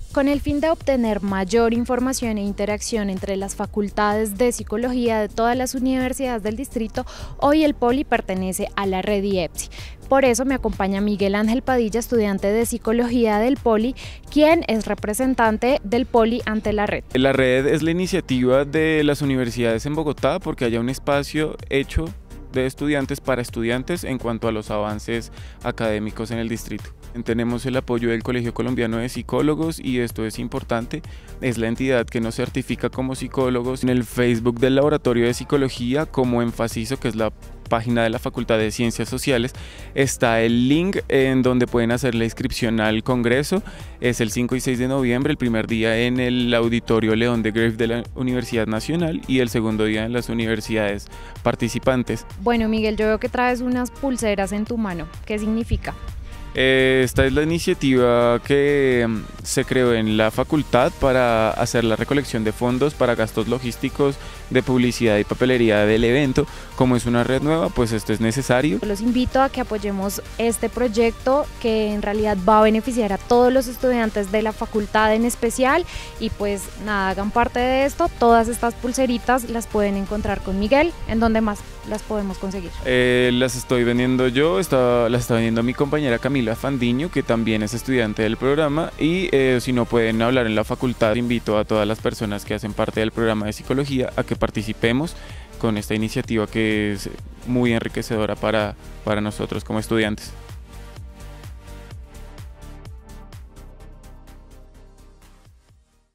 Con el fin de obtener mayor información e interacción entre las facultades de psicología de todas las universidades del distrito, hoy el Poli pertenece a la red IEPSI. Por eso me acompaña Miguel Ángel Padilla, estudiante de psicología del Poli, quien es representante del Poli ante la red. La red es la iniciativa de las universidades en Bogotá porque haya un espacio hecho de estudiantes para estudiantes en cuanto a los avances académicos en el distrito. Tenemos el apoyo del Colegio Colombiano de Psicólogos y esto es importante, es la entidad que nos certifica como psicólogos. En el Facebook del Laboratorio de Psicología, como enfatizo, que es la página de la Facultad de Ciencias Sociales, está el link en donde pueden hacer la inscripción al congreso. Es el 5 y 6 de noviembre, el primer día en el Auditorio León de Greiff de la Universidad Nacional y el segundo día en las universidades participantes. Bueno, Miguel, yo veo que traes unas pulseras en tu mano. ¿Qué significa? Esta es la iniciativa que se creó en la facultad para hacer la recolección de fondos para gastos logísticos de publicidad y papelería del evento. Como es una red nueva, pues esto es necesario. Los invito a que apoyemos este proyecto que en realidad va a beneficiar a todos los estudiantes de la facultad en especial y pues nada, hagan parte de esto. Todas estas pulseritas las pueden encontrar con Miguel. ¿En dónde más las podemos conseguir? Las estoy vendiendo yo, las está vendiendo mi compañera Camila Fandiño, que también es estudiante del programa, y si no pueden hablar en la facultad, invito a todas las personas que hacen parte del programa de psicología a que participemos con esta iniciativa que es muy enriquecedora para nosotros como estudiantes.